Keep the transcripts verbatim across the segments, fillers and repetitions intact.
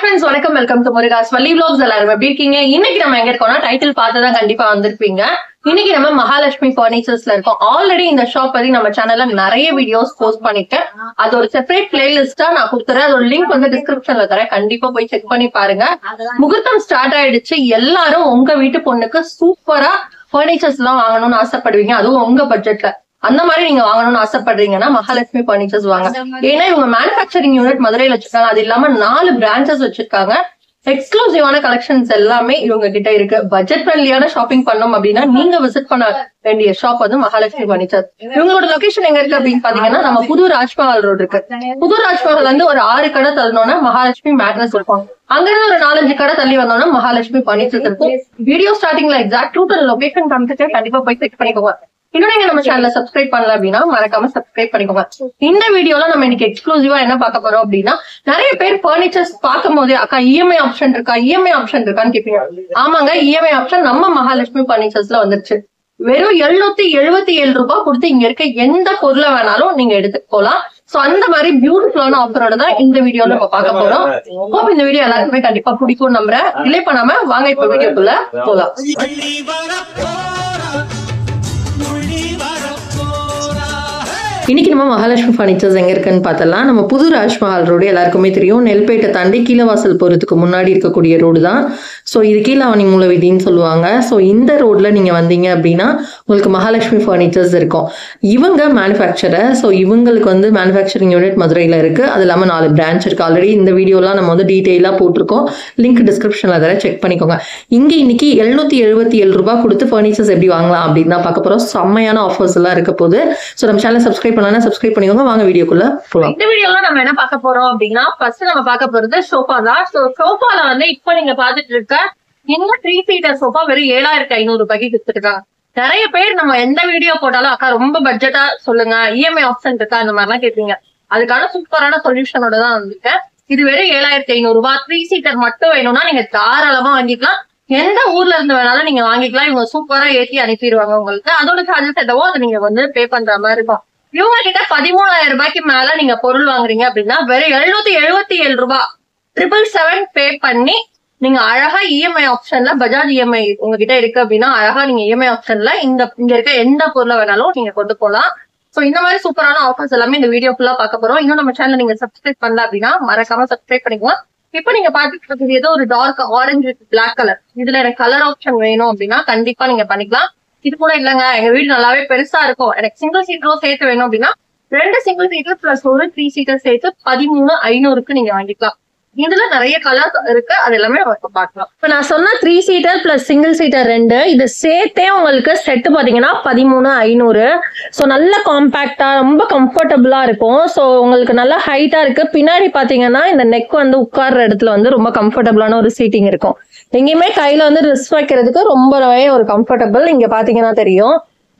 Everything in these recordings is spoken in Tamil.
friends, வணக்கம். Welcome to Murugas Valli vlogs. எல்லாரும் எப்படி இருக்கீங்க? இன்னைக்கு நம்ம எங்க இருக்கோம்னா டைட்டில் பார்த்தா கண்டிப்பா வந்திருப்பீங்க. இன்னைக்கு நம்ம மகாலட்சுமி பர்னிச்சர்ஸ்ல இருக்கோம். ஆல்ரெடி இந்த ஷாப் பத்தி நம்ம சேனல்ல நிறைய வீடியோஸ் போஸ்ட் பண்ணிட்டேன். அது ஒரு செப்பரேட் பிளேலிஸ்டா நான் கொடுத்துறேன். அதோட லிங்க் வந்து டிஸ்கிரிப்ஷன்ல தரேன். கண்டிப்பா போய் செக் பண்ணி பாருங்க. முகூர்த்தம் ஸ்டார்ட் ஆயிடுச்சு. எல்லாரும் உங்க வீட்டு பொண்ணுக்கு சூப்பரா பர்னிச்சர்ஸ் எல்லாம் வாங்கணும்னு ஆசைப்படுவீங்க. அதுவும் உங்க பட்ஜெட்ல. அந்த மாதிரி நீங்க வாங்கணும்னு ஆசைப்படுறீங்கன்னா மகாலட்சுமி பர்னிச்சர்ஸ் வாங்க. ஏன்னா இவங்க மேனுபேக்சரிங் யூனிட் மதுரையில வச்சிருக்காங்க. அது இல்லாம நாலு பிரான்ச்சஸ் வச்சிருக்காங்க. எக்ஸ்க்ளூசிவான கலெக்ஷன்ஸ் எல்லாமே இவங்க கிட்ட இருக்கு. பட்ஜெட் ஃப்ரெண்ட்லியான ஷாப்பிங் பண்ணோம் அப்படின்னா நீங்க விசிட் பண்ண வேண்டிய ஷாப் வந்து மகாலட்சுமி பர்னிச்சர். இவங்களோட லொகேஷன் எங்க இருக்கு அப்படின்னு பாத்தீங்கன்னா நம்ம புது ராஜ்மஹால் ரோடு இருக்கு. புது ராஜ்மஹால் வந்து ஒரு ஆறு கடை தள்ளணும்னா மகாலட்சுமி மேட்ரஸ் இருக்கும். அங்கிருந்து ஒரு நாலஞ்சு கடை தள்ளி வந்தோம்னா மகாலட்சுமி பர்னிச்சர் இருக்கும். வீடியோ ஸ்டார்டிங்ல எக்ஸாக்ட் டூட்டல் லொகேஷன் காமிச்சிட்டு கண்டிப்பா போய் செக் பண்ணிக்கோங்க. இன்னும் நீங்க நம்ம சேனலை சப்ஸ்கிரைப் பண்ணல அப்படின்னா மறக்காம சப்ஸ்கிரைப் பண்ணிக்கோங்க. இந்த வீடியோல நம்ம இன்னைக்கு எக்ஸ்க்ளூசிவா என்ன பார்க்க போறோம் அப்படின்னா, நிறைய பேர் பர்னிச்சர்ஸ் பார்க்கும் போதே அக்கா இஎம்ஐ ஆப்ஷன் இருக்கா இஎம்ஐ ஆப்ஷன் இருக்கான்னு கேட்பீங்க. ஆமாங்க, இஎம்ஐ ஆப்ஷன் நம்ம மகாலட்சுமி பர்னிச்சர்ஸ்ல வந்துருச்சு. வெறும் எழுநூத்தி எழுபத்தி ஏழு ரூபாய் கொடுத்து இங்க இருக்க எந்த பொருளை வேணாலும் நீங்க எடுத்துட்டு போலாம். சோ அந்த மாதிரி பியூட்டிஃபுல்லான ஆஃபரோட தான் இந்த வீடியோல நம்ம பார்க்க போறோம். ஹோப் இந்த வீடியோ எல்லாருக்குமே கண்டிப்பா பிடிக்கும் நம்புறேன். டிலே பண்ணாம வாங்க இப்ப வீடியோக்குள்ள போலாம். இன்னைக்கு நம்ம மகாலட்சுமி பர்னிச்சர்ஸ் எங்க இருக்குன்னு பார்த்தலாம். நம்ம புது ராஜ்மஹால் ரோடு எல்லாருக்குமே தெரியும். நெல்பேட்டை தாண்டி கீழவாசல் போறதுக்கு முன்னாடி இருக்கக்கூடிய ரோடு தான். ஸோ இது கீழாவணி மூல வீதின்னு சொல்லுவாங்க. ஸோ இந்த ரோட்ல நீங்க வந்தீங்க அப்படின்னா உங்களுக்கு மகாலட்சுமி பர்னிச்சர்ஸ் இருக்கும். இவங்க மேனுஃபேக்சரர். ஸோ இவங்களுக்கு வந்து மேனுஃபேக்சரிங் யூனிட் மதுரையில இருக்கு. அது இல்லாம நாலு பிரான்ச் இருக்கு. ஆல்ரெடி இந்த வீடியோலாம் நம்ம வந்து டீட்டெயிலா போட்டிருக்கோம். லிங்க் டிஸ்கிரிப்ஷன்ல தர செக் பண்ணிக்கோங்க. இங்க இன்னைக்கு எழுநூத்தி எழுபத்தி ஏழு ரூபாய் கொடுத்து பர்னிச்சர்ஸ் எப்படி வாங்கலாம் அப்படின்னு தான் பார்க்க போறோம். செம்மையான ஆஃபர்ஸ் எல்லாம் இருக்க போது. ஸோ நம்ம சேனல் சப்ஸ்கிரைப் பண்ணலாம், சப்ஸ்கிரைப் பண்ணிக்கோங்க. வாங்க வீடியோக்குள்ள போலாம். இந்த வீடியோல நம்ம என்ன பார்க்க போறோம் அப்படின்னா, ஃபர்ஸ்ட் நம்ம பார்க்க போறது சோஃபா தான். சோ சோஃபால வந்து இப்ப நீங்க பாத்துட்டு இருக்க இந்த த்ரீ சீட்டர் சோஃபா வெறும் ஏழாயிரத்தி ஐநூறு ரூபாய்க்கு கொடுத்துருக்காங்க. நிறைய பேர் நம்ம எந்த வீடியோ போட்டாலும் அக்கா ரொம்ப பட்ஜெட்டா சொல்லுங்க, இஎம்ஐ ஆப்ஷன் இருக்கா, அந்த மாதிரிலாம் கேட்பீங்க. அதுக்கான சூப்பரான சொல்யூஷனோட தான் வந்திருக்கேன். இது வெறும் ஏழாயிரத்தி ஐநூறு ரூபாய். த்ரீ சீட்டர் மட்டும் வேணும்னா நீங்க தாராளமா வாங்கிக்கலாம். எந்த ஊர்ல இருந்து வேணாலும் நீங்க வாங்கிக்கலாம். இவங்க சூப்பரா ஏற்றி அனுப்பிடுவாங்க உங்களுக்கு. அதோட சார்ஜஸ் எதவோ அதை நீங்க வந்து பே பண்ற மாதிரி இருக்கும். இவங்க கிட்ட பதிமூணாயிரம் ரூபாய்க்கு மேல நீங்க பொருள் வாங்குறீங்க அப்படின்னா வெறும் எழுநூத்தி எழுபத்தி ஏழு ரூபாய் ட்ரிபிள் செவன் பே பண்ணி நீங்க அழகா இஎம்ஐ ஆப்ஷன்ல பஜாஜ் இஎம்ஐ உங்ககிட்ட இருக்கு அப்படின்னா அழகா நீங்க இஎம்ஐ ஆப்ஷன்ல இந்த இங்க இருக்க எந்த பொருளை வேணாலும் நீங்க கொண்டு போகலாம். சோ இந்த மாதிரி சூப்பரான ஆஃபர்ஸ் எல்லாமே இந்த வீடியோ ஃபுல்லா பார்க்க போறோம். இன்னும் நம்ம சேனல் நீங்க சப்ஸ்கிரைப் பண்ணல அப்படின்னா மறக்காம சப்ஸ்கிரைப் பண்ணிக்கலாம். இப்ப நீங்க பாத்துட்டு இருக்கிறது ஏதோ ஒரு dark orange with black colour. இதுல எனக்கு கலர் ஆப்ஷன் வேணும் அப்படின்னா கண்டிப்பா நீங்க பண்ணிக்கலாம். இது கூட இல்லங்க எங்க வீடு நல்லாவே பெருசா இருக்கும், எனக்கு சிங்கிள் சீட்டரும் சேர்த்து வேணும் அப்படின்னா ரெண்டு சிங்கிள் சீட்டர் பிளஸ் ஒரு த்ரீ சீட்டர் சேர்த்து பதிமூணு ஐநூறுக்கு நீங்க வாங்கிக்கலாம். இதுல நிறைய கலர்ஸ் இருக்கு, அது எல்லாமே நம்ம பார்க்கலாம். இப்ப நான் சொன்ன three seater plus single seater ரெண்டு இது சேர்த்தே உங்களுக்கு செட்டு பாத்தீங்கன்னா பதிமூணு ஐநூறு. ஸோ நல்ல காம்பேக்டா ரொம்ப கம்ஃபர்டபுளா இருக்கும். ஸோ உங்களுக்கு நல்லா ஹைட்டா இருக்கு. பின்னாடி பாத்தீங்கன்னா இந்த நெக் வந்து உட்கார்ற இடத்துல வந்து ரொம்ப கம்ஃபர்டபுளான ஒரு சீட்டிங் இருக்கும். எங்கேயுமே கையில வந்து ட்ரெஸ் வைக்கிறதுக்கு ரொம்பவே ஒரு கம்ஃபர்டபுள். இங்க பாத்தீங்கன்னா தெரியும்.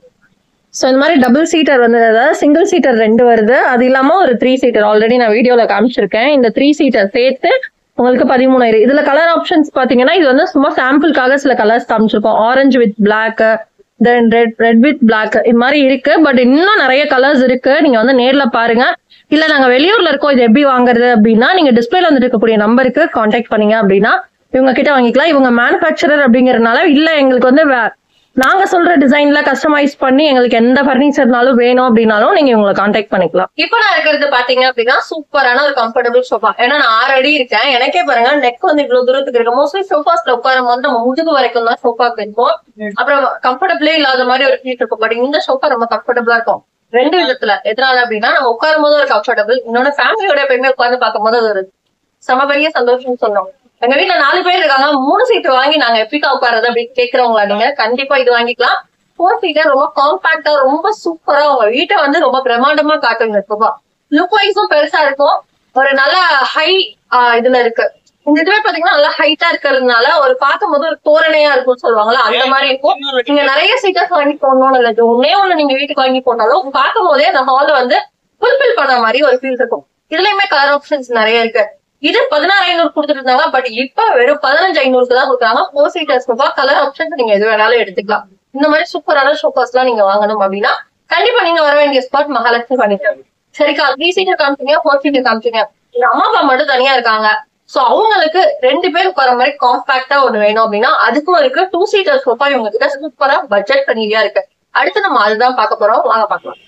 ஸோ இந்த மாதிரி டபுள் சீட்டர் வந்து அதாவது சிங்கிள் சீட்டர் ரெண்டு வருது. அது இல்லாம ஒரு த்ரீ சீட்டர் ஆல்ரெடி நான் வீடியோல காமிச்சிருக்கேன். இந்த த்ரீ சீட்டர் சேர்த்து உங்களுக்கு பதிமூணாயிரம். இதுல கலர் ஆப்ஷன்ஸ் பாத்தீங்கன்னா இது வந்து சும்மா சாம்பிளுக்காக சில கலர்ஸ் காமிச்சிருக்கோம். Orange with black, then red red with black இது மாதிரி இருக்கு. பட் இன்னும் நிறைய கலர்ஸ் இருக்கு. நீங்க வந்து நேர்ல பாருங்க. இல்ல நாங்க வெளியூர்ல இருக்கோம் இது எப்படி வாங்குறது அப்படின்னா நீங்க டிஸ்பிளேல வந்து இருக்கக்கூடிய நம்பருக்கு கான்டாக்ட் பண்ணீங்க அப்படின்னா இவங்க கிட்ட வாங்கிக்கலாம். இவங்க மேனுஃபேக்சரர் அப்படிங்கறதுனால இல்ல எங்களுக்கு வந்து நாங்க சொல்ற டிசைன்ல கஸ்டமைஸ் பண்ணி எங்களுக்கு எந்த பர்னிச்சர்னாலும் வேணும் அப்படின்னாலும் நீங்க இவங்களை கான்டாக்ட் பண்ணிக்கலாம். இப்ப நான் இருக்கிறது பாத்தீங்க அப்படின்னா சூப்பரான ஒரு கம்ஃபர்டபுள் சோஃபா. ஏன்னா நான் ஆறு அடி இருக்கேன். எனக்கே பாருங்க நெக் வந்து இவ்வளவு தூரத்துக்கு இருக்கு. மோஸ்ட்லி சோஃபாஸ்ல உட்காரும் போது நம்ம முதுகு வரைக்கும் தான் சோஃபாக்கு இருக்கும். அப்புறம் கம்ஃபர்டபுளே இல்லாத மாதிரி ஒரு ஃபீல் இருக்கும். பட் இந்த சோஃபா ரொம்ப கம்ஃபர்டபுளா இருக்கும் ரெண்டு விதத்துல. எதனால அப்படின்னா நம்ம உட்காரும் போது ஒரு கம்ஃபர்டபுள், இன்னொன்னு ஃபேமிலியோட எப்பயுமே உட்கார்ந்து பார்க்கும் போது அது ஒரு சம பெரிய சந்தோஷம் சொன்னோம். எங்க வீட்டுல நாலு பேர் இருக்காங்க, மூணு சீட்டு வாங்கி நாங்க எப்படிக்கா உட்கார்றது அப்படின்னு கேட்கறவங்களா நீங்க கண்டிப்பா இது வாங்கிக்கலாம். ஃபோர் சீட்டர் ரொம்ப காம்பாக்டா ரொம்ப சூப்பரா உங்க வீட்டை வந்து ரொம்ப பிரம்மாண்டமா காட்டுங்க. சோஃபா லுக் வைஸும் பெருசா இருக்கும். ஒரு நல்ல ஹை இதுல இருக்கு. இந்த இதுவே பாத்தீங்கன்னா நல்லா ஹைட்டா இருக்கிறதுனால ஒரு பார்க்கும் போது ஒரு தோரணையா இருக்கும்னு சொல்லுவாங்களா அந்த மாதிரி இருக்கும். நீங்க நிறைய சீட்டர்ஸ் வாங்கி போடணும்னு இல்லை, ஒன்னே ஒண்ணு நீங்க வீட்டுக்கு வாங்கி போட்டாலும் பார்க்கும் போதே அந்த ஹால் வந்து ஃபுல்ஃபில் பண்ண மாதிரி ஒரு ஃபீல் இருக்கும். இதுலயுமே கலர் ஆப்ஷன்ஸ் நிறைய இருக்கு. இது பதினாறு ஐநூறு கொடுத்துட்டு இருந்தாங்க. பட் இப்ப வெறும் பதினஞ்சு ஐநூறுக்கு தான் கொடுக்குறாங்க. Four seater sofa colour options நீங்க எது வேணாலும் எடுத்துக்கலாம். இந்த மாதிரி சூப்பரான சோஃபாஸ் எல்லாம் நீங்க வாங்கணும் அப்படின்னா கண்டிப்பா நீங்க வர வேண்டிய ஸ்பாட் மகாலட்சுமி பர்னிச்சர். சரிக்கா, த்ரீ சீட்டர் காமிச்சிங்க, ஃபோர் சீட்டர் காமிச்சிங்க. எங்க அம்மா அப்பா மட்டும் தனியா இருக்காங்க. சோ அவங்களுக்கு ரெண்டு பேர் உட்கார மாதிரி காம்பாக்டா ஒண்ணு வேணும் அப்படின்னா அதுக்கும் இருக்கு. டூ சீட்டர் சோஃபா இவங்க கிட்ட சூப்பரா பட்ஜெட் ஃப்ரெண்ட்லியா இருக்கு. அடுத்து நம்ம அதுதான் பார்க்க போறோம், வாங்க பார்க்கலாம்.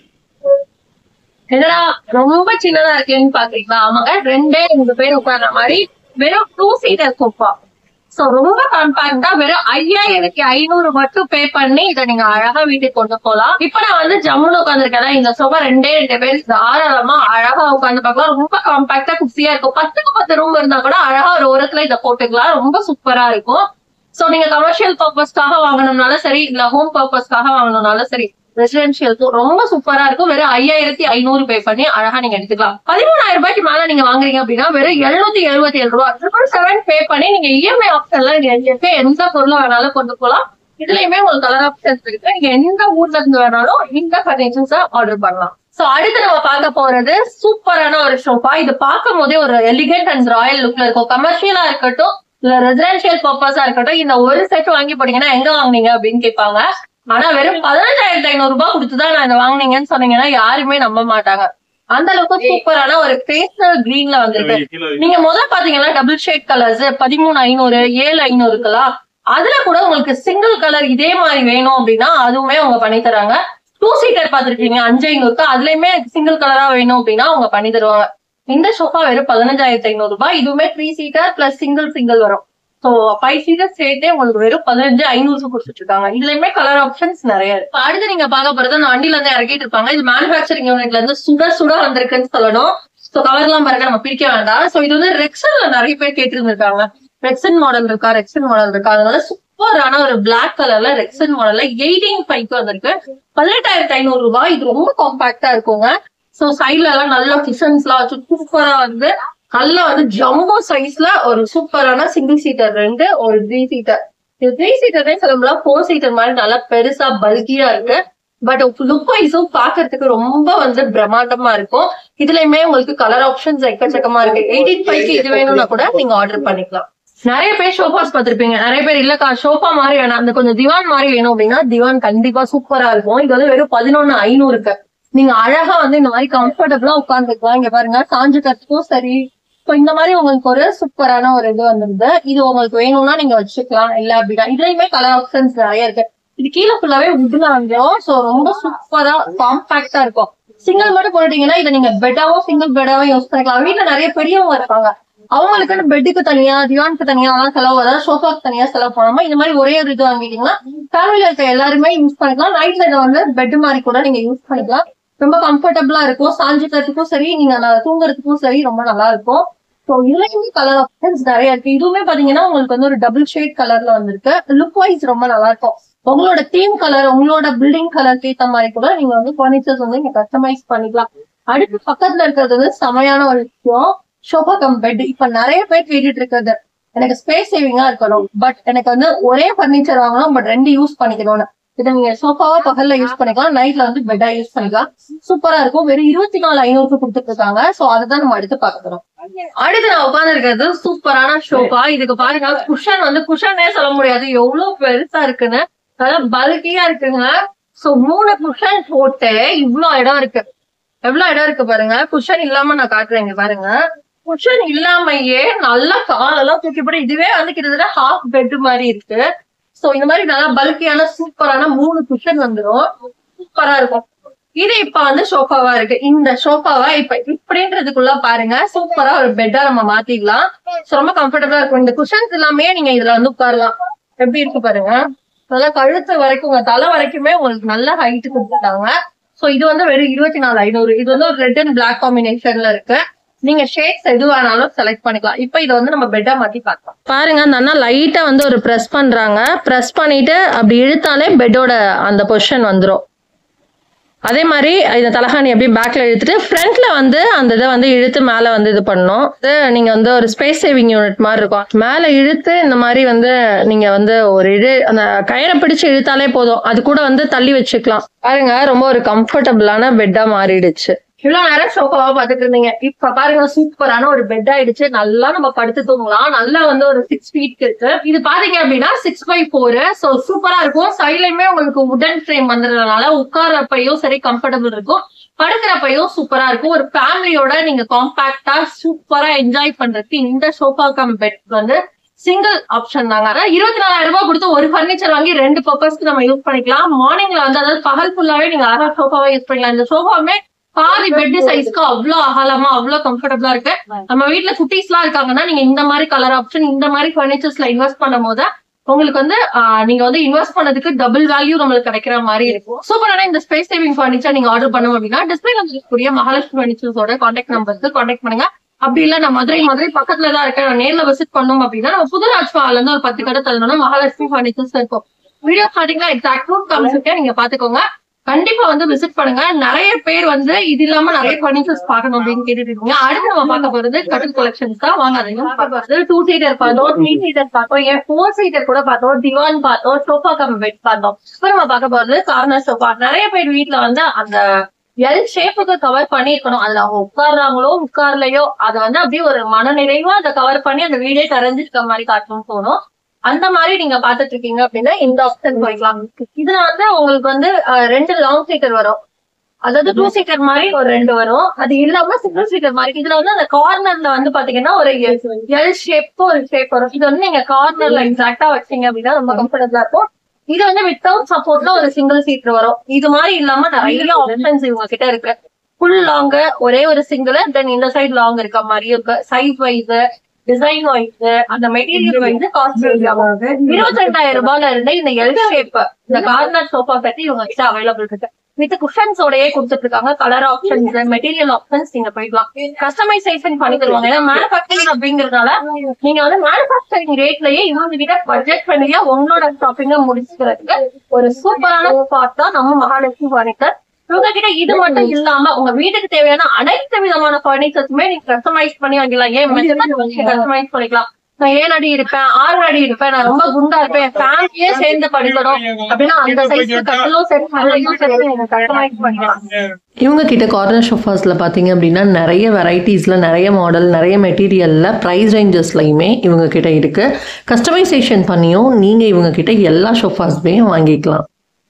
என்னடா ரொம்ப சின்னதா இருக்கேன்னு பாக்குறீங்களா? ஆமாங்க, ரெண்டே ரெண்டு பேர் உட்கார்ற மாதிரி வெறும் டூ சீட்டர் சோஃபா. சோ ரொம்ப காம்பாக்டா வெறும் ஐயாயிரத்தி ஐநூறு மட்டும் பே பண்ணி இதை நீங்க அழகா வீட்டுக்கு கொண்டு போகலாம். இப்ப நான் வந்து ஜம்முன்னு உட்காந்துருக்கேன். இந்த சோஃபா ரெண்டே ரெண்டு பேர் தாராளமா அழகா உட்காந்து பார்க்கலாம். ரொம்ப காம்பாக்டா குசியா இருக்கும். பத்துக்கு பத்து ரூம் இருந்தா கூட அழகா ஒரு ஓரத்துல இதை போட்டுக்கலாம். ரொம்ப சூப்பரா இருக்கும். சோ நீங்க கமர்ஷியல் பர்பஸ்க்காக வாங்கணும்னாலும் சரி, இல்ல ஹோம் பர்பஸ்க்காக வாங்கணும்னாலும் சரி, ரெசிடென்சியல் ரொம்ப சூப்பரா இருக்கும். வெறும் ஐயாயிரத்தி ஐநூறு பே பண்ணி அழகா நீங்க எடுத்துக்கலாம். பதிமூணாயிரம் ரூபாய்க்கு மேல நீங்க வாங்குறீங்க அப்படின்னா வெறும் எழுநூத்தி எழுபத்தி ஏழு ரூபாய் ட்ரிபிள் செவன் பே பண்ணி நீங்க இஎம்ஐ ஆப்ஷன்ல நீங்க எந்த பொருளை வேணாலும் கொண்டு போகலாம். இதுலயுமே உங்களுக்கு கலர் ஆப்ஷன்ஸ் இருக்கு. நீங்க எந்த ஊர்ல இருந்து வேணாலும் இந்த பர்னிச்சர்ஸ் ஆர்டர் பண்ணலாம். சோ அடுத்து நம்ம பார்க்க போறது சூப்பரான ஒரு சோஃபா. இது பார்க்கும் போதே ஒரு எலிகென்ட் அண்ட் ராயல் லுக்ல இருக்கும். கமர்ஷியலா இருக்கட்டும் இல்ல ரெசிடென்சியல் பர்பஸா இருக்கட்டும், இந்த ஒரு செட் வாங்கி போட்டீங்கன்னா எங்க வாங்குனீங்க அப்படின்னு கேட்பாங்க. ஆனா வெறும் பதினஞ்சாயிரத்தி ஐநூறு ரூபாய் கொடுத்துதான் நான் இதை வாங்கினீங்கன்னு சொன்னீங்கன்னா யாருமே நம்ப மாட்டாங்க. அந்த அளவுக்கு சூப்பரான ஒரு பேஸ்டல் கிரீன்ல வந்திருக்கு. நீங்க முதல்ல பாத்தீங்கன்னா டபுள் ஷேட் கலர்ஸ் பதிமூணு ஐநூறு ஏழு ஐநூறு இருக்கலாம். அதுல கூட உங்களுக்கு சிங்கிள் கலர் இதே மாதிரி வேணும் அப்படின்னா அதுவுமே அவங்க பண்ணி தராங்க. டூ சீட்டர் பாத்திருக்கீங்க அஞ்சு ஐநூறுக்கு, அதுலயுமே சிங்கிள் கலரா வேணும் அப்படின்னா அவங்க பண்ணி தருவாங்க. இந்த சோஃபா வெறும் பதினஞ்சாயிரத்தி ஐநூறு ரூபாய். இதுவுமே three seater plus single single வரும். சோ ஃபைவ் சீட்டர் சேர்த்தே உங்களுக்கு வெறும் பதினஞ்சு ஐநூறு கொடுத்துட்டு இருக்காங்க. இதுலயுமே கலர் ஆப்ஷன்ஸ் நிறைய இருக்கு. அடுத்து நீங்க பார்க்க போறது அந்த வண்டியில இருந்து இறக்கிட்டு இருப்பாங்க. இது மேனுபேக்சரிங் யூனிட்ல இருந்து சுட சுட வந்திருக்குன்னு சொல்லணும். சோ கவர் எல்லாம் பாருங்க, நம்ம பிரிக்க வேண்டாம். சோ இது வந்து ரெக்ஸன்ல நிறைய பேர் கேட்டு இருந்திருக்காங்க. ரெக்ஸன் மாடல் இருக்கா ரெக்ஸன் மாடல் இருக்கா அதனால சூப்பரான ஒரு பிளாக் கலர்ல ரெக்ஸன் மாடல்ல எயிட்டீன் ஃபைவ் வந்திருக்கு. பதினெட்டாயிரத்தி ஐநூறு ரூபாய். இது ரொம்ப காம்பாக்டா இருக்குங்க. சோ சைட்ல எல்லாம் நல்ல கிஷன்ஸ் எல்லாம் வச்சு சூப்பரா வந்து நல்ல வந்து ஜம்போ சைஸ்ல ஒரு சூப்பரான சிங்கிள் சீட்டர் ரெண்டு ஒரு த்ரீ சீட்டர். இது த்ரீ சீட்டர்னே சொல்லலாம், ஃபோர் சீட்டர் மாதிரி நல்லா பெருசா பல்கியா இருக்கு. பட் லுக் வைஸும் பாக்குறதுக்கு ரொம்ப வந்து பிரம்மாண்டமா இருக்கும். இதுலயுமே உங்களுக்கு கலர் ஆப்ஷன்ஸ் எக்கச்சக்கமா இருக்கு. எயிட்டீன் ஃபைவ்க்கு இது வேணும்னா கூட நீங்க ஆர்டர் பண்ணிக்கலாம். நிறைய பேர் ஷோஃபாஸ் பாத்திருப்பீங்க. நிறைய பேர் இல்லக்கா ஷோஃபா மாதிரி வேணாம், அந்த கொஞ்சம் திவான் மாதிரி வேணும் அப்படின்னா திவான் கண்டிப்பா சூப்பரா இருக்கும். இது வந்து வெறும் பதினொன்னு ஐநூறுக்கு நீங்க அழகா வந்து இந்த மாதிரி கம்ஃபர்டபுளா உட்காந்துக்கலாம். இங்க பாருங்க சாஞ்சுக்கிறதுக்கும் சரி. இப்போ இந்த மாதிரி உங்களுக்கு ஒரு சூப்பரான ஒரு இது வந்துருது. இது உங்களுக்கு வேணும்னா நீங்க வச்சுக்கலாம். இல்ல அப்படின்னா இதுலயுமே கலர் ஆப்ஷன்ஸ் நிறைய இருக்கு. இது கீழே ஃபுல்லாவே உட்ல வந்துடும். சோ ரொம்ப சூப்பரா காம்பாக்டா இருக்கும். சிங்கிள் மட்டும் போட்டீங்கன்னா இதை நீங்க பெட்டாவோ சிங்கிள் பெட்டாவோ யூஸ் பண்ணிக்கலாம். வீட்டுல நிறைய பெரியவங்க இருப்பாங்க, அவங்களுக்கு பெட்டுக்கு தனியா திவானுக்கு தனியா அதெல்லாம் செலவு, அதாவது சோஃபாக்கு தனியா செலவு பண்ணாம இந்த மாதிரி ஒரே ஒரு இது வாங்கிட்டீங்கன்னா ஃபேமிலியில இருக்க எல்லாருமே யூஸ் பண்ணிக்கலாம். நைட் சைட்ல வந்து பெட் மாதிரி கூட நீங்க யூஸ் பண்ணிக்கலாம். ரொம்ப கம்ஃபர்டபுளா இருக்கும். சாஞ்சுக்கிறதுக்கும் சரி, நீங்க தூங்குறதுக்கும் சரி ரொம்ப நல்லா இருக்கும். ஸோ இதுலயுமே கலர் ஆப்ஷன்ஸ் நிறைய இருக்கு. இதுவுமே பாத்தீங்கன்னா உங்களுக்கு வந்து ஒரு டபுள் ஷேட் கலர்ல வந்திருக்கு. லுக் வைஸ் ரொம்ப நல்லா இருக்கும். உங்களோட தீம் கலர் உங்களோட பில்டிங் கலருக்கு ஏற்ற மாதிரி கூட நீங்க வந்து பர்னிச்சர்ஸ் வந்து நீங்க கஸ்டமைஸ் பண்ணிக்கலாம். அடுத்து பக்கத்துல இருக்கிறது வந்து செமையான ஒரு விஷயம், சோஃபா கம் பெட். இப்ப நிறைய பேர் கேட்டுட்டு இருக்கிறது எனக்கு ஸ்பேஸ் சேவிங்கா இருக்கணும், பட் எனக்கு வந்து ஒரே பர்னிச்சர் வாங்கணும், பட் ரெண்டு யூஸ் பண்ணிக்கணும்னு. இதை நீங்க சோஃபாவா பகல்ல யூஸ் பண்ணிக்கலாம், நைட்ல வந்து பெட்டா யூஸ் பண்ணிக்கலாம். சூப்பரா இருக்கும். வெறும் இருபத்தி நாலு ஐநூறுக்கு கொடுத்துட்டு இருக்காங்க. சோ அதுதான் நம்ம அடுத்து பார்க்க போறோம். அடுத்து நான் உட்கார்ந்து இருக்கிறது சூப்பரான சோஃபா. இதுக்கு பாருங்க குஷன் வந்து குஷனே சொல்ல முடியாது எவ்வளவு பெருசா இருக்குன்னு, நல்லா பல்கியா இருக்குங்க. சோ மூணு குஷன் போட்டு இவ்வளவு இடம் இருக்கு. எவ்வளவு இடம் இருக்கு பாருங்க. குஷன் இல்லாம நான் காட்டுறேங்க பாருங்க. குஷன் இல்லாமயே நல்லா காலெல்லாம் தூக்கி போட்டு இதுவே வந்து கிட்டத்தட்ட ஹாஃப் பெட் மாதிரி இருக்கு. சோ இந்த மாதிரி நல்லா பல்கியான சூப்பரான மூணு குஷன் வந்துடும். சூப்பரா இருக்கும். இது இப்ப வந்து சோஃபாவா இருக்கு. இந்த சோஃபாவா இப்ப இப்படின்றதுக்குள்ள பாருங்க சூப்பரா ஒரு பெட்டா நம்ம மாத்திக்கலாம். ரொம்ப கம்ஃபர்டபுளா இருக்கும். இந்த குஷன்ஸ் எல்லாமே நீங்க இதுல வந்து உட்காரலாம். எப்படி இருக்கு பாருங்க. நல்லா கழுத்து வரைக்கும் உங்க தலை வரைக்குமே உங்களுக்கு நல்ல ஹைட் கொடுத்துட்டாங்க. சோ இது வந்து வெறும் இருபத்தி நாலு ஐநூறு. இது வந்து ஒரு ரெட் அண்ட் பிளாக் காம்பினேஷன்ல இருக்கு. நீங்க ஷேட்ஸ் எது வேணாலும் செலக்ட் பண்ணிக்கலாம். இப்ப இதை வந்து நம்ம பெட்டா மாத்தி பார்க்கலாம். பாருங்க அந்த அண்ணா லைட்டா வந்து ஒரு ப்ரெஸ் பண்றாங்க. ப்ரெஸ் பண்ணிட்டு அப்படி இழுத்தாலே பெட்டோட அந்த பொசிஷன் வந்துடும். அதே மாதிரி இந்த தலகாணி அப்படியே பேக்ல இழுத்துட்டு ஃப்ரண்ட்ல வந்து அந்த இதை வந்து இழுத்து மேல வந்து இது பண்ணணும். இது நீங்க வந்து ஒரு ஸ்பேஸ் சேவிங் யூனிட் மாதிரி இருக்கும். மேல இழுத்து இந்த மாதிரி வந்து நீங்க வந்து ஒரு இழு அந்த கயிறை பிடிச்சு இழுத்தாலே போதும். அது கூட வந்து தள்ளி வச்சுக்கலாம். பாருங்க ரொம்ப ஒரு கம்ஃபர்டபுளான பெட்டா மாறிடுச்சு. இவ்வளவு நேரம் சோஃபாவா பாத்துட்டு இருந்தீங்க. இப்ப பாருங்க சூப்பரான ஒரு பெட் ஆயிடுச்சு. நல்லா நம்ம படுத்து தூங்கலாம். நல்லா வந்து ஒரு சிக்ஸ் ஃபீட் இருக்கு. இது பாத்தீங்க அப்படின்னா சிக்ஸ் பை ஃபோர். சோ சூப்பரா இருக்கும். சைட்லயுமே உங்களுக்கு உடன் ஃப்ரேம் வந்ததுனால உட்காரப்பையும் சரி கம்ஃபர்டபுள் இருக்கும். படுக்கிறப்பையும் சூப்பரா இருக்கும். ஒரு ஃபேமிலியோட நீங்க காம்பாக்டா சூப்பரா என்ஜாய் பண்றதுக்கு இந்த சோஃபா கம் பெட் வந்து சிங்கிள் ஆப்ஷன் தாங்க. அதாவது இருபத்தி நாலாயிரம் ரூபாய் கொடுத்து ஒரு பர்னிச்சர் வாங்கி ரெண்டு பர்பஸ்க்கு நம்ம யூஸ் பண்ணிக்கலாம். மார்னிங்ல வந்து அதாவது பகல் ஃபுல்லாவே நீங்க அழகா சோஃபாவை யூஸ் பண்ணிக்கலாம். இந்த சோஃபாவுமே பாதி பெட் சைஸ்க்கு அவ்வளவு அகலமா அவ்வளவு கம்ஃபர்டபுளா இருக்கு. நம்ம வீட்டுல குட்டீஸ் எல்லாம் இருக்காங்கன்னா நீங்க இந்த மாதிரி கலர் ஆப்ஷன் இந்த மாதிரி பர்னிச்சர்ஸ்ல இன்வெஸ்ட் பண்ணும் போது உங்களுக்கு வந்து நீங்க வந்து இன்வெஸ்ட் பண்ணதுக்கு டபுள் வேல்யூ நம்மளுக்கு கிடைக்கிற மாதிரி இருக்கும். சூப்பரான இந்த ஸ்பேஸ் சேவிங் ஃபர்னிச்சர் நீங்க ஆர்டர் பண்ணோம் அப்படின்னா டிஸ்பிளே இருக்கக்கூடிய மகாலட்சுமி ஃபர்னிச்சர்ஸோட கான்டாக்ட் நம்பருக்கு கான்டாக்ட் பண்ணுங்க. அப்படி இல்ல நான் மதுரை மதுரை பக்கத்துல தான் இருக்கேன், நான் நேர்ல விசிட் பண்ணோம் அப்படின்னா நம்ம புது ராஜ்மஹால்ல இருந்து ஒரு பத்து கடை தள்ளணும்னா மகாலட்சுமி ஃபர்னிச்சர்ஸ் இருக்கும். வீடியோ ஸ்டார்டிங்ல எக்ஸாக்ட் ரூட் காமிச்சிருக்கேன், நீங்க பாத்துக்கோங்க. கண்டிப்பா வந்து விசிட் பண்ணுங்க. நிறைய பேர் வந்து இது இல்லாம நிறைய பர்னிச்சர்ஸ் பாக்கணும் அப்படின்னு கேட்டுட்டு இருக்கீங்க. அடுத்து நம்ம பார்க்க போறது கட்டில் கலெக்ஷன்ஸ் தான். வாங்க அதையும் டூ சீட்டர் பார்த்தோம், த்ரீ சீட்டர் பார்த்தோம், ஏன் ஃபோர் சீட்டர் கூட பார்த்தோம், திவான் பார்த்தோம், சோஃபா கம் பெட் பார்த்தோம். இப்ப நம்ம பார்க்க போறது கார்னர் சோஃபா. நிறைய பேர் வீட்டுல வந்து அந்த எல் ஷேப்புக்கு கவர் பண்ணி இருக்கணும். அதுல அவங்க உட்கார்றாங்களோ உட்கார்லையோ அதை வந்து அப்படியே ஒரு மன நிறைவா அதை கவர் பண்ணி அந்த வீடே கரைஞ்சிருக்க மாதிரி காட்டணும்னு தோணும். அந்த மாதிரி நீங்க பாத்துட்டு இருக்கீங்க அப்படின்னா இந்த ஆப்ஷன் போய்க்கலாம். இதுல வந்து உங்களுக்கு வந்து ரெண்டு லாங் சீட்டர் வரும், அதாவது டூ சீட்டர் மாதிரி ஒரு ரெண்டு வரும். அது இல்லாம சிங்கிள் சீட்டர் மாதிரி. இதுல வந்து அந்த கார்னர்ல வந்து பாத்தீங்கன்னா ஒரு எல் ஷேப் ஒரு ஷேப் வரும். இது வந்து நீங்க கார்னர்ல எக்ஸாக்டா வச்சீங்க அப்படின்னா ரொம்ப கம்ஃபர்டபுளா இருக்கும். இது வந்து வித்தவுட் சப்போர்ட்ல ஒரு சிங்கிள் சீட்டர் வரும். இது மாதிரி இல்லாம நிறைய ஆப்ஷன்ஸ் இவங்க கிட்ட இருக்கு. ஃபுல் லாங் ஒரே ஒரு சிங்கிள், தென் இந்த சைடு லாங் இருக்க மாதிரி இருக்கு. சைஸ் வைஸ் டிசைன் வைஸ் அந்த மெட்டீரியல் வைஸ் காஸ்ட் இருபத்தி ரெண்டாயிரம் ரூபாயில இருந்து இந்த எல் ஷேப் இந்த கார்னர் சோஃபா செட் இவங்க கிட்ட அவைலபிள் இருக்கு. வித் குஷன்ஸோடயே கொடுத்துட்டு இருக்காங்க. கலர் ஆப்ஷன்ஸ் மெட்டீரியல் ஆப்ஷன்ஸ் நீங்க போயிடலாம். கஸ்டமைசேஷன் பண்ணி தருவாங்க. ஏன்னா மேனுஃபேக்சரிங் அப்படிங்கறதுனால நீங்க வந்து மேனுஃபேக்சரிங் ரேட்லயே இவங்க கிட்ட பட்ஜெட் பண்ணியா உங்களோட ஷாப்பிங்க முடிச்சுக்கிறதுக்கு ஒரு சூப்பரான ஸ்பாட் தான் நம்ம மகாலட்சுமி ஃபர்னிச்சர். உங்ககிட்ட இது மட்டும் இல்லாம உங்க வீட்டுக்கு தேவையான அனைத்து விதமான பர்னிச்சர்ஸுமே நீங்க கஸ்டமைஸ் பண்ணி வாங்கிக்கலாம். ஏன் கஸ்டமைஸ் பண்ணிக்கலாம். நான் ஏழு அடி இருப்பேன், ஆறு அடி இருப்பேன், நான் ரொம்ப குண்டா இருப்பேன், ஃபேமிலியே சேர்ந்து படிக்கணும் அப்படின்னா அந்த சைஸ் கட்டலும் செட் கஸ்டமைஸ் பண்ணிக்கலாம். இவங்க கிட்ட கார்னர் சோஃபாஸ்ல பாத்தீங்க அப்படின்னா நிறைய வெரைட்டிஸ்ல நிறைய மாடல் நிறைய மெட்டீரியல்ல பிரைஸ் ரேஞ்சஸ்லயுமே இவங்க கிட்ட இருக்கு. கஸ்டமைசேஷன் பண்ணியும் நீங்க இவங்க கிட்ட எல்லா சோஃபாஸுமே வாங்கிக்கலாம்.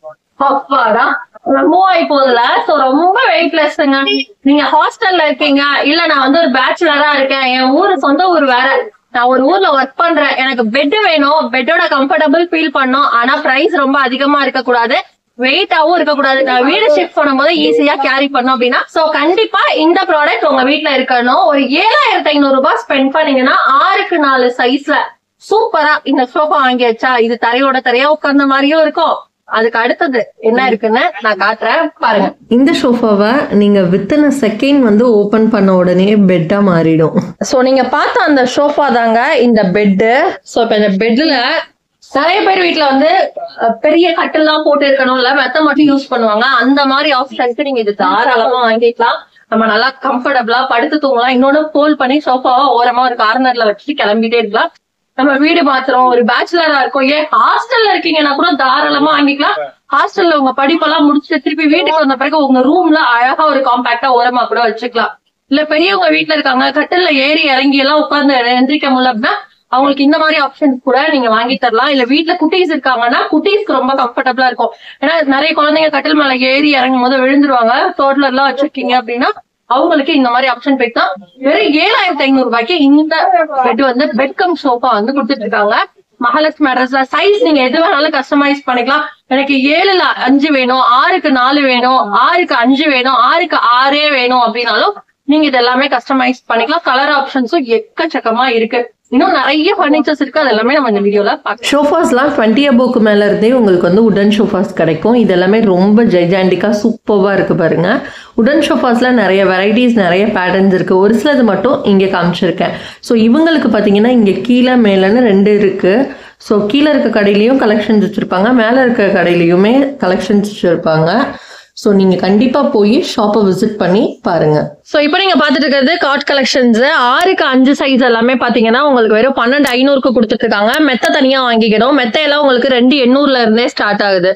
அப்பாதான் மூவ் ஆகி போகுதுல. சோ ரொம்ப வெயிட்லெஸ்ங்க. நீங்க ஹாஸ்டல்ல இருக்கீங்க, இல்ல நான் வந்து ஒரு பேச்சுலரா இருக்கேன், என் ஊரு சொந்த ஊர் வேற, நான் ஒரு ஊர்ல ஒர்க் பண்றேன், எனக்கு பெட் வேணும், பெட்டோட கம்ஃபர்டபுள் ஃபீல் பண்ணும், ஆனா பிரைஸ் ரொம்ப அதிகமா இருக்க கூடாது, வெயிட்டாவும் இருக்க கூடாது, நான் வீடு ஷிஃப்ட் பண்ணும் போது ஈஸியா கேரி பண்ணும் அப்படின்னா சோ கண்டிப்பா இந்த ப்ராடக்ட் உங்க வீட்டுல இருக்கணும். ஒரு ஏழாயிரத்தி ஐநூறு ரூபாய் ஸ்பெண்ட் பண்ணீங்கன்னா ஆறுக்கு நாலு சைஸ்ல சூப்பரா இந்த சோஃபா வாங்கியாச்சா. இது தரையோட தரையா உட்கார்ந்த மாதிரியும் இருக்கும். அதுக்கு அடுத்தது என்ன இருக்குன்னு நான் காட்டுறேன் பாருங்க. இந்த சோஃபாவை நீங்க வித்தின் செகண்ட் வந்து ஓபன் பண்ண உடனே பெட்டா மாறிடும். சோ நீங்க பார்த்த அந்த சோஃபா தாங்க இந்த பெட்டு. சோ இப்ப இந்த பெட்ல நிறைய பேர் வீட்டுல வந்து பெரிய கட்டெல்லாம் போட்டு இருக்கணும்ல, மெத்த மட்டும் யூஸ் பண்ணுவாங்க. அந்த மாதிரி ஆப்ஷனுக்கு நீங்க இது தாராளமா வாங்கிக்கலாம். நம்ம நல்லா கம்ஃபர்டபுளா படுத்து தூங்கலாம். இன்னொன்னு ஃபோல்ட் பண்ணி சோஃபாவா ஓரமா ஒரு கார்னர்ல வச்சுட்டு கிளம்பிட்டே இருக்கலாம். நம்ம வீடு மாத்திரம் ஒரு பேச்சுலரா இருக்கோம், ஏன் ஹாஸ்டல்ல இருக்கீங்கன்னா கூட தாராளமா வாங்கிக்கலாம். ஹாஸ்டல்ல உங்க படிப்பெல்லாம் முடிச்சுட்டு திருப்பி வீட்டுக்கு வந்த பிறகு உங்க ரூம்ல அழகா ஒரு காம்பாக்டா ஓரமா கூட வச்சுக்கலாம். இல்ல பெரியவங்க வீட்டுல இருக்காங்க, கட்டில்ல ஏறி இறங்கி எல்லாம் உட்கார்ந்து எந்திரிக்க முடியல அப்படின்னா அவங்களுக்கு இந்த மாதிரி ஆப்ஷன்ஸ் கூட நீங்க வாங்கி தரலாம். இல்ல வீட்டுல குட்டீஸ் இருக்காங்கன்னா குட்டீஸ்க்கு ரொம்ப கம்ஃபர்டபுளா இருக்கும். ஏன்னா நிறைய குழந்தைங்க கட்டில் மேல ஏறி இறங்கும் போது விழுந்துருவாங்க. டோட்டலர் எல்லாம் வச்சிருக்கீங்க அப்படின்னா அவங்களுக்கு இந்த மாதிரி ஆப்ஷன் பெட் தான். வெறும் ஏழாயிரத்தி ஐநூறு ரூபாய்க்கு இந்த பெட் வந்து பெட் கம் சோஃபா வந்து கொடுத்துட்டு இருக்காங்க. மகாலட்சுமி அட்ரஸ்ல சைஸ் நீங்க எது வேணாலும் கஸ்டமைஸ் பண்ணிக்கலாம். எனக்கு ஏழுல அஞ்சு வேணும், ஆறுக்கு நாலு வேணும், ஆறுக்கு அஞ்சு வேணும், ஆறுக்கு ஆறே வேணும் அப்படின்னாலும் நீங்க இது எல்லாமே கஸ்டமைஸ் பண்ணிக்கலாம். கலர் ஆப்ஷன்ஸும் எக்கச்சக்கமா இருக்கு. இன்னும் நிறைய பர்னிச்சர்ஸ் இருக்கு, அது எல்லாமே நம்ம இந்த வீடியோல பார்க்கலாம். ஷோஃபாஸ்லாம் டுவெண்ட்டி அபோக்கு மேல இருந்தே உங்களுக்கு வந்து உடன் ஷோஃபாஸ் கிடைக்கும். இது எல்லாமே ரொம்ப ஜெய்ஜாண்டிக்கா சூப்பர்வா இருக்கு பாருங்க. உடன் ஷோஃபாஸ்ல நிறைய வெரைட்டிஸ் நிறைய பேட்டர்ன்ஸ் இருக்கு. ஒரு சிலது மட்டும் இங்கே காமிச்சிருக்கேன். ஸோ இவங்களுக்கு பார்த்தீங்கன்னா இங்கே கீழே மேலேன்னு ரெண்டு இருக்கு. ஸோ கீழே இருக்க கடையிலையும் கலெக்ஷன்ஸ் வச்சிருப்பாங்க, மேலே இருக்க கடையிலையுமே கலெக்ஷன்ஸ் வச்சிருப்பாங்க. ஸோ நீங்க கண்டிப்பா போய் ஷாப்பை விசிட் பண்ணி பாருங்க. ஸோ இப்போ நீங்க பாத்துட்டு இருக்கிறது காட் கலெக்ஷன்ஸ். ஆறுக்கு அஞ்சு சைஸ் எல்லாமே பாத்தீங்கன்னா உங்களுக்கு வெறும் பன்னெண்டு ஐநூறுக்கு கொடுத்துட்டு இருக்காங்க. மெத்த தனியா வாங்கிக்கணும். மெத்த எல்லாம் உங்களுக்கு ரெண்டு எண்ணூறுல இருந்தே ஸ்டார்ட் ஆகுது.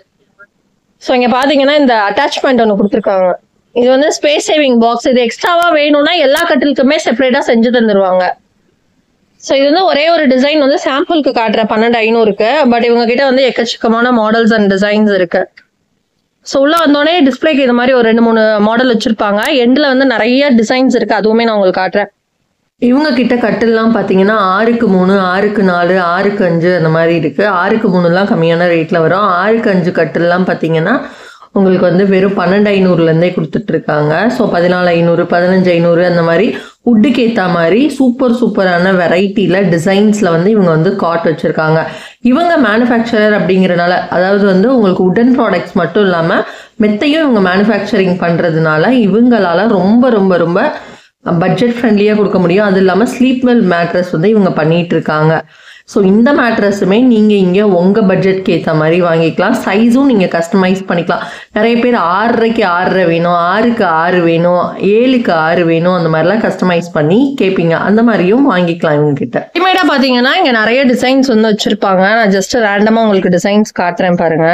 ஸோ இங்க பாத்தீங்கன்னா இந்த அட்டாச்மெண்ட் ஒன்று கொடுத்துருக்காங்க. இது வந்து ஸ்பேஸ் சேவிங் பாக்ஸ். இது எக்ஸ்ட்ராவா வேணும்னா எல்லா கட்டிலுக்குமே செப்பரேட்டா செஞ்சு தந்துருவாங்க. ஸோ இது வந்து ஒரே ஒரு டிசைன் வந்து சாம்பிளுக்கு காட்டுற பன்னெண்டு ஐநூறுக்கு. பட் இவங்க கிட்ட வந்து எக்கச்சக்கமான மாடல்ஸ் அண்ட் டிசைன்ஸ் இருக்கு. ஸோ உள்ள வந்தோடனே டிஸ்பிளேக்கு இது மாதிரி ஒரு ரெண்டு மூணு மாடல் வச்சிருப்பாங்க. எண்டில் வந்து நிறைய டிசைன்ஸ் இருக்கு, அதுவுமே நான் உங்களுக்கு காட்டுறேன். இவங்க கிட்ட கட்டில்லாம் பார்த்தீங்கன்னா ஆறுக்கு மூணு ஆறுக்கு நாலு ஆறுக்கு அஞ்சு அந்த மாதிரி இருக்கு. ஆறுக்கு மூணுலாம் கம்மியான ரேட்ல வரும். ஆறுக்கு அஞ்சு கட்டில்லாம் பார்த்தீங்கன்னா உங்களுக்கு வந்து வெறும் பன்னெண்டு ஐநூறுலேருந்தே கொடுத்துட்டு இருக்காங்க. ஸோ பதினாலு ஐநூறு பதினஞ்சு ஐநூறு அந்த மாதிரி உட்டுக்கு ஏற்ற மாதிரி சூப்பர் சூப்பரான வெரைட்டியில் டிசைன்ஸில் வந்து இவங்க வந்து காட் வச்சுருக்காங்க. இவங்க மேனுஃபேக்சரர் அப்படிங்கிறனால, அதாவது வந்து உங்களுக்கு உடன் ப்ராடக்ட்ஸ் மட்டும் இல்லாமல் மெத்தையும் இவங்க மேனுஃபேக்சரிங் பண்ணுறதுனால இவங்களால ரொம்ப ரொம்ப ரொம்ப பட்ஜெட் ஃப்ரெண்ட்லியாக கொடுக்க முடியும். அது இல்லாமல் ஸ்லீப் வெல் மேட்ரஸ் வந்து இவங்க பண்ணிட்டு இருக்காங்க. ஸோ இந்த மேட்ரஸுமே நீங்கள் இங்கே உங்கள் பட்ஜெட்க்கு ஏற்ற மாதிரி வாங்கிக்கலாம். சைஸும் நீங்கள் கஸ்டமைஸ் பண்ணிக்கலாம். நிறைய பேர் ஆறரைக்கு ஆறரை வேணும், ஆறுக்கு ஆறு வேணும், ஏழுக்கு ஆறு வேணும், அந்த மாதிரிலாம் கஸ்டமைஸ் பண்ணி கேட்பீங்க. அந்த மாதிரியும் வாங்கிக்கலாம் இவங்க கிட்ட. ரெடிமேடாக பார்த்தீங்கன்னா இங்கே நிறைய டிசைன்ஸ் வந்து வச்சுருப்பாங்க. நான் ஜஸ்ட் ரேண்டமாக உங்களுக்கு டிசைன்ஸ் காட்டுறேன் பாருங்க.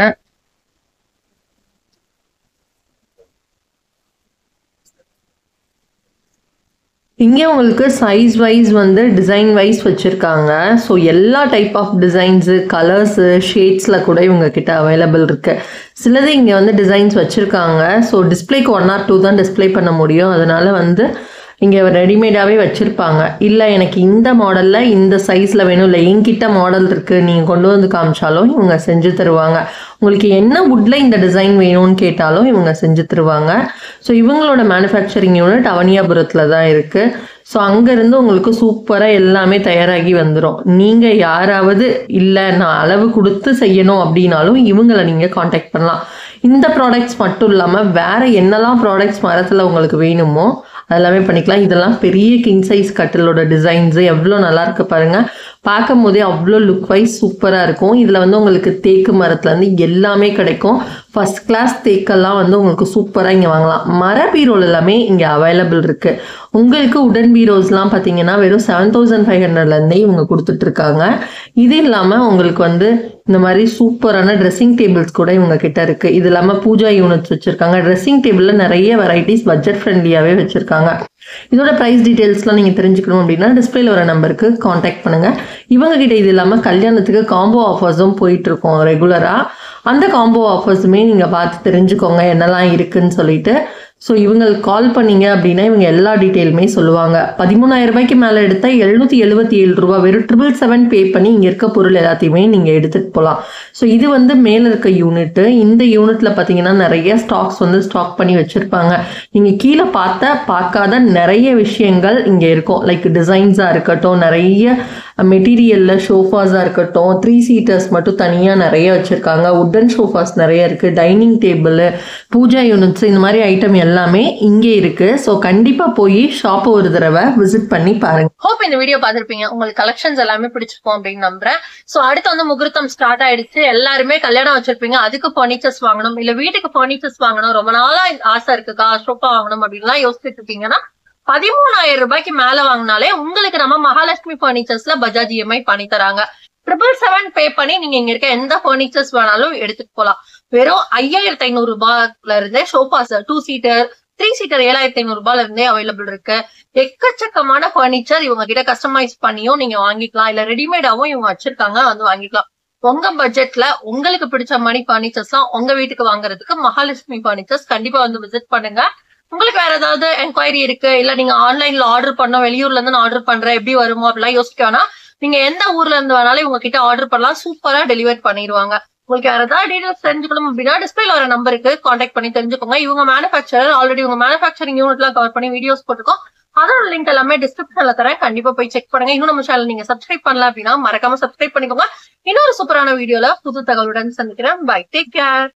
இங்கே உங்களுக்கு சைஸ் வைஸ் வந்து டிசைன் வைஸ் வச்சுருக்காங்க. ஸோ எல்லா டைப் ஆஃப் டிசைன்ஸு கலர்ஸு ஷேட்ஸில் கூட இவங்க கிட்ட அவைலபிள் இருக்குது. சிலது இங்கே வந்து டிசைன்ஸ் வச்சுருக்காங்க. ஸோ டிஸ்பிளேக்கு ஒன் ஆர் டூ தான் டிஸ்பிளே பண்ண முடியும். அதனால வந்து இங்கே ரெடிமேடாகவே வச்சுருப்பாங்க. இல்லை எனக்கு இந்த மாடலில் இந்த சைஸில் வேணும், இல்லை என்கிட்ட மாடல் இருக்குது நீங்கள் கொண்டு வந்து காமிச்சாலும் இவங்க செஞ்சு தருவாங்க. உங்களுக்கு என்ன வுட்டில் இந்த டிசைன் வேணும்னு கேட்டாலும் இவங்க செஞ்சு தருவாங்க. ஸோ இவங்களோட மேனுஃபேக்சரிங் யூனிட் அவனியாபுரத்தில் தான் இருக்குது. ஸோ அங்கேருந்து உங்களுக்கு சூப்பராக எல்லாமே தயாராகி வந்துடும். நீங்கள் யாராவது இல்லை நான் அளவு கொடுத்து செய்யணும் அப்படின்னாலும் இவங்களை நீங்கள் காண்டாக்ட் பண்ணலாம். இந்த ப்ராடக்ட்ஸ் மட்டும் இல்லாமல் வேறு என்னெல்லாம் ப்ராடக்ட்ஸ் மரத்தில் உங்களுக்கு வேணுமோ அதெல்லாமே பண்ணிக்கலாம். இதெல்லாம் பெரிய கிங் சைஸ் கட்டிலோட டிசைன்ஸு எவ்வளோ நல்லா இருக்கு பாருங்கள். பார்க்கும் போதே அவ்வளோ லுக் வைஸ் சூப்பராக இருக்கும். இதில் வந்து உங்களுக்கு தேக்கு மரத்துலேருந்து எல்லாமே கிடைக்கும். ஃபஸ்ட் கிளாஸ் தேக்கெல்லாம் வந்து உங்களுக்கு சூப்பராக இங்கே வாங்கலாம். மர பீரோல் எல்லாமே இங்கே அவைலபிள் இருக்குது. உங்களுக்கு உடன் பீரோஸ்லாம் பார்த்தீங்கன்னா வெறும் செவன் தௌசண்ட் ஃபைவ் ஹண்ட்ரட்லேருந்தே இவங்க கொடுத்துட்ருக்காங்க. இது இல்லாமல் உங்களுக்கு வந்து இந்த மாதிரி சூப்பரான ட்ரெஸ்ஸிங் டேபிள்ஸ் கூட இவங்க கிட்ட இருக்குது. இது இல்லாமல் பூஜா யூனிட்ஸ் வச்சுருக்காங்க. ட்ரெஸ்ஸிங் டேபிளில் நிறைய வெரைட்டிஸ் பட்ஜெட் ஃப்ரெண்ட்லியாகவே வச்சுருக்காங்க. இதோட ப்ரைஸ் டீட்டெயில்ஸ்லாம் நீங்கள் தெரிஞ்சுக்கணும் அப்படின்னா டிஸ்பிளேல வர நம்பருக்கு காண்டாக்ட் பண்ணுங்கள். இவங்க கிட்ட இது இல்லாமல் கல்யாணத்துக்கு காம்போ ஆஃபர்ஸும் போயிட்டுருக்கோம் ரெகுலராக. அந்த காம்போ ஆஃபர்ஸுமே நீங்கள் பார்த்து தெரிஞ்சுக்கோங்க என்னெல்லாம் இருக்குதுன்னு சொல்லிட்டு. ஸோ இவங்களுக்கு கால் பண்ணீங்க அப்படின்னா இவங்க எல்லா டீட்டெயிலுமே சொல்லுவாங்க. பதிமூணாயிரம் ரூபாய்க்கு மேலே எடுத்தால் எழுநூற்றி எழுபத்தி ஏழு ரூபா வெறும் ட்ரிபிள் செவன் பே பண்ணி இங்கே இருக்க பொருள் எல்லாத்தையுமே நீங்கள் எடுத்துகிட்டு போகலாம். ஸோ இது வந்து மேலே இருக்க யூனிட்டு. இந்த யூனிட்டில் பார்த்தீங்கன்னா நிறைய ஸ்டாக்ஸ் வந்து ஸ்டாக் பண்ணி வச்சுருப்பாங்க. நீங்கள் கீழே பார்த்த பார்க்காத நிறைய விஷயங்கள் இங்கே இருக்கும். லைக் டிசைன்ஸாக இருக்கட்டும், நிறைய மெட்டீரியலில் ஷோஃபாஸாக இருக்கட்டும், த்ரீ சீட்டர்ஸ் மட்டும் தனியாக நிறைய வச்சுருக்காங்க. உட்டன் ஷோஃபாஸ் நிறைய இருக்குது. டைனிங் டேபிள், பூஜா யூனிட்ஸ், இந்த மாதிரி ஐட்டம் எல்லாமே இங்கே இருக்குது. ஸோ கண்டிப்பாக போய் ஷாப்பை ஒரு தடவை விசிட் பண்ணி பாருங்கள். ஹோப் இந்த வீடியோ பார்த்துருப்பீங்க. உங்களுக்கு கலெக்ஷன்ஸ் எல்லாமே பிடிச்சிருக்கும் அப்படின்னு நம்புறேன். ஸோ அடுத்து வந்து முகூர்த்தம் ஸ்டார்ட் ஆயிடுச்சு. எல்லாருமே கல்யாணம் வச்சிருப்பீங்க, அதுக்கு ஃபர்னிச்சர்ஸ் வாங்கணும், இல்லை வீட்டுக்கு ஃபர்னிச்சர்ஸ் வாங்கணும், ரொம்ப நாளா ஆசை இருக்குக்கா ஷோஃபா வாங்கணும் அப்படின்லாம் யோசிச்சுட்டு இருக்கீங்கன்னா பதிமூணாயிரம் ரூபாய்க்கு மேல வாங்கினாலே உங்களுக்கு நம்ம மகாலட்சுமி பர்னிச்சர்ஸ்ல பஜாஜ் இஎம்ஐ பண்ணி தராங்க. ட்ரிபிள் செவன் பே பண்ணி நீங்க இங்க இருக்க எந்த பர்னிச்சர்ஸ் வேணாலும் எடுத்துட்டு போலாம். வெறும் ஐயாயிரத்தி ஐநூறு ரூபாய்ல இருந்தே sofas two seater three seater ஏழாயிரத்தி ஐநூறு ரூபாய்ல இருந்தே அவைலபிள் இருக்கு. எக்கச்சக்கமான பர்னிச்சர் இவங்க கிட்ட கஸ்டமைஸ் பண்ணியும் நீங்க வாங்கிக்கலாம், இல்ல ரெடிமேடாவும் இவங்க வச்சிருக்காங்க, வந்து வாங்கிக்கலாம். உங்க பட்ஜெட்ல உங்களுக்கு பிடிச்ச மாதிரி பர்னிச்சர்ஸ் எல்லாம் உங்க வீட்டுக்கு வாங்குறதுக்கு மகாலட்சுமி பர்னிச்சர்ஸ் கண்டிப்பா வந்து விசிட் பண்ணுங்க. உங்களுக்கு வேற ஏதாவது என்கொயரி இருக்கு, இல்ல நீங்க ஆன்லைன்ல ஆர்டர் பண்ணோம், வெளியூர்ல இருந்து நான் ஆர்டர் பண்றேன் எப்படி வருமோ அப்படிலாம் யோசிக்க வேணா. நீங்க எந்த ஊர்ல இருந்து வேணாலும் இவங்க கிட்ட ஆர்டர் பண்ணலாம், சூப்பரா டெலிவர் பண்ணிடுவாங்க. உங்களுக்கு வேற ஏதாவது டீடைல்ஸ் தெரிஞ்சுக்கணும் அப்படின்னா டிஸ்பிளேல வர நம்பருக்கு காண்டாக்ட் பண்ணி தெரிஞ்சுக்கோங்க. இவங்க மேனுஃபேக்சரர் ஆல்ரெடி உங்க மேனுஃபேக்சரிங் யூனிட்லாம் கவர் பண்ணி வீடியோஸ் போட்டுக்கோம். அதோட லிங்க் எல்லாமே டிஸ்கிரிப்ஷன்ல தரேன், கண்டிப்பா போய் செக் பண்ணுங்க. இன்னும் நம்ம சேனல் நீங்க சப்ஸ்கிரைப் பண்ணல அப்படின்னா மறக்காம சப்ஸ்கிரைப் பண்ணிக்கோங்க. இன்னொரு சூப்பரான வீடியோல புது தகவலுடன் சந்திக்கிறேன். Bye, take care.